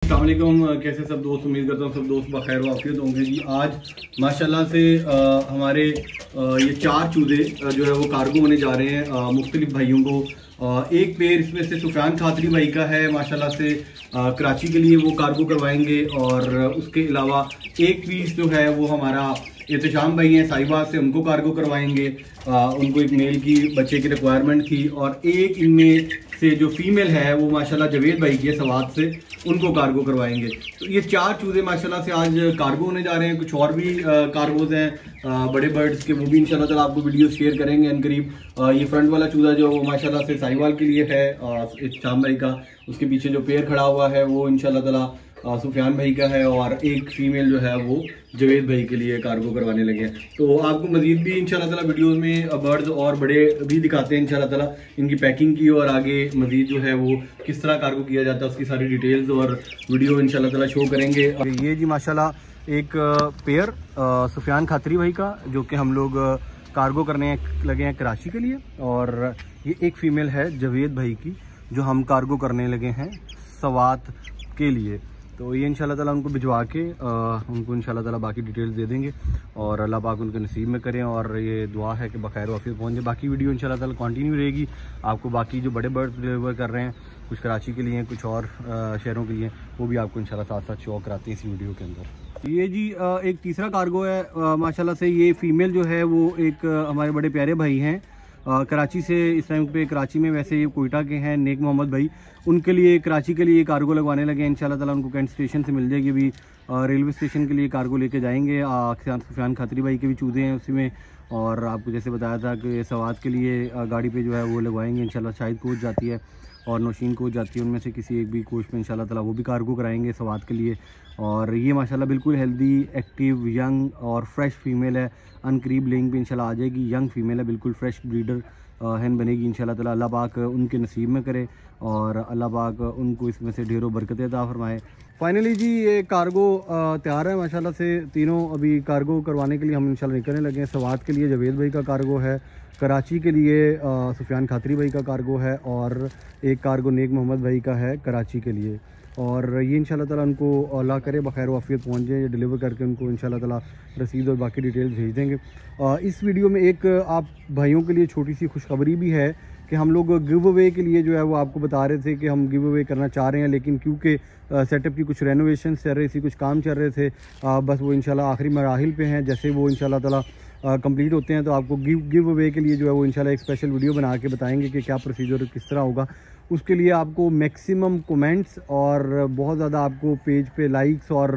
अस्सलाम वालेकुम। कैसे सब दोस्त, उम्मीद करता हूँ सब दोस्त बखैर वाफियत होंगे जी। आज माशाल्लाह से हमारे ये 4 चूजे जो है वो कार्गो होने जा रहे हैं मुख्तलिफ भाइयों को। एक पेयर इसमें से सुफियान खातरी भाई का है माशाल्लाह से, कराची के लिए वो कार्गो करवाएंगे। और उसके अलावा एक पीस जो है वो हमारा एहतशाम भाई हैं साहिबाग से, उनको कार्गो करवाएंगे। उनको एक मेल की बच्चे की रिक्वायरमेंट थी। और एक इनमें से जो फीमेल है वो माशाल्लाह जवेद भाई की है सवात से, उनको कार्गो करवाएंगे। तो ये 4 चूजे माशाल्लाह से आज कार्गो होने जा रहे हैं। कुछ और भी कार्गोज हैं बड़े बर्ड्स के, वो भी इंशाल्लाह ताला आपको वीडियो शेयर करेंगे अनकरीब। ये फ्रंट वाला चूजा जो वो माशाल्लाह से साहिवाल के लिए है एहतशाम भाई का। उसके पीछे जो पेयर खड़ा हुआ है वो इंशाल्लाह ताला सुफियान भाई का है। और एक फीमेल जो है वो जवेद भाई के लिए कार्गो करवाने लगे हैं। तो आपको मजीद भी इंशाल्लाह ताला वीडियोस में बर्ड्स और बड़े भी दिखाते हैं इंशाल्लाह ताला, इनकी पैकिंग की और आगे मजीद जो है वो किस तरह कार्गो किया जाता है उसकी सारी डिटेल्स और वीडियो इंशाल्लाह ताला शो करेंगे। ये जी माशाल्लाह एक पेयर सुफियान खातरी भाई का, जो कि हम लोग कार्गो करने लगे हैं कराची के लिए। और ये एक फीमेल है जवेद भाई की, जो हम कार्गो करने लगे हैं सवात के लिए। तो ये इंशाल्लाह ताला उनको भिजवा के उनको इंशाल्लाह ताला बाकी डिटेल्स दे देंगे और अल्लाह पाक उनके नसीब में करें। और ये दुआ है कि बखैर वाफियत पहुँच जाए। बाकी वीडियो इंशाल्लाह ताला कंटिन्यू रहेगी। आपको बाकी जो बड़े बर्ड्स डिलीवर कर रहे हैं, कुछ कराची के लिए, कुछ और शहरों के लिए, वो भी आपको इंशाल्लाह साथ साथ शो कराते हैं इस वीडियो के अंदर। ये जी एक तीसरा कार्गो है माशाल्लाह से। ये फीमेल जो है वो एक हमारे बड़े प्यारे भाई हैं कराची से। इस टाइम पे कराची में, वैसे ये कोयटा के हैं, नेक मोहम्मद भाई, उनके लिए कराची के लिए कार्गो लगवाने लगे हैं इंशाल्लाह ताला। उनको कैंट स्टेशन से मिल जाएगी। अभी रेलवे स्टेशन के लिए कार्गो लेके जाएंगे। सुफियान खातरी भाई के भी चूजे हैं उसी में। और आपको जैसे बताया था कि सवात के लिए गाड़ी पे जो है वो लगवाएंगे इंशाल्लाह। शाहिद कोच जाती है और नौशीन कोच जाती है, उनमें से किसी एक भी कोच में इंशाल्लाह ताला वो भी कार्गो कराएंगे सवात के लिए। और ये माशाल्लाह बिल्कुल हेल्दी, एक्टिव, यंग और फ्रेश फीमेल है। अनकरीब लेंग पे इंशाल्लाह आ जाएगी। यंग फीमेल है, बिल्कुल फ्रेश ब्रीडर हैन बनेगी इंशाल्लाह ताला। अल्लाह पाक उनके नसीब में करे और अल्लाह पाक उनको इसमें से ढेरों बरकतें अता फरमाए। फाइनली जी ये कार्गो तैयार है माशाल्लाह से। तीनों अभी कार्गो करवाने के लिए हम इंशाल्लाह निकलने लगे हैं। सवात के लिए जवेद भाई का कार्गो है, कराची के लिए सुफियान खातरी भाई का कार्गो है, और एक कार्गो नेक मोहम्मद भाई का है कराची के लिए। और ये इंशाल्लाह ताला उनको अल्लाह करे बखैर वाफियत पहुँच जाए। डिलीवर करके उनको इंशाल्लाह ताला रसीद और बाकी डिटेल्स भेज देंगे। इस वीडियो में एक आप भाइयों के लिए छोटी सी खुशखबरी भी है कि हम लोग गिव अवे के लिए जो है वो आपको बता रहे थे कि हम गिव अवे करना चाह रहे हैं, लेकिन क्योंकि सेटअप की कुछ रेनोवेशन चल रही थी, कुछ काम चल रहे थे, बस वो इंशाल्लाह आखिरी मराहिल पे हैं। जैसे वो इंशाल्लाह ताला कंप्लीट होते हैं तो आपको गिव अवे के लिए जो है वो इंशाल्लाह एक स्पेशल वीडियो बना के बताएंगे कि क्या प्रोसीजर किस तरह होगा। उसके लिए आपको मैक्सिमम कमेंट्स और बहुत ज़्यादा आपको पेज पे लाइक्स और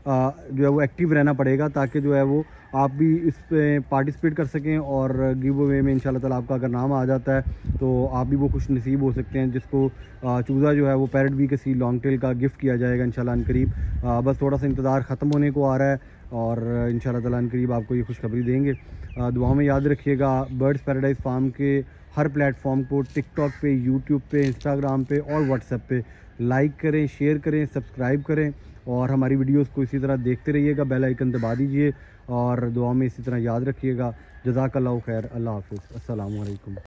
जो है वो एक्टिव रहना पड़ेगा, ताकि जो है वो आप भी इस पे पार्टिसिपेट कर सकें। और गिव अवे में इंशाल्लाह ताला आपका अगर नाम आ जाता है तो आप भी वो खुश नसीब हो सकते हैं, जिसको चूज़ा जो है वो पैरट बी के सी लॉन्ग टेल का गिफ्ट किया जाएगा इंशाल्लाह अनकरीब। बस थोड़ा सा इंतज़ार ख़त्म होने को आ रहा है और इंशाल्लाह ताला अनकरीब आपको ये खुशखबरी देंगे। दुआ में याद रखिएगा। बर्ड्स पैराडाइज फार्म के हर प्लेटफॉर्म को टिकटॉक पे, यूट्यूब पे, इंस्टाग्राम पे और व्हाट्सएप पे लाइक करें, शेयर करें, सब्सक्राइब करें और हमारी वीडियोस को इसी तरह देखते रहिएगा। बेल आइकन दबा दीजिए और दुआ में इसी तरह याद रखिएगा। जज़ाकल्लाहु खैर। अल्लाह हाफ़िज़। अस्सलामु अलैकुम।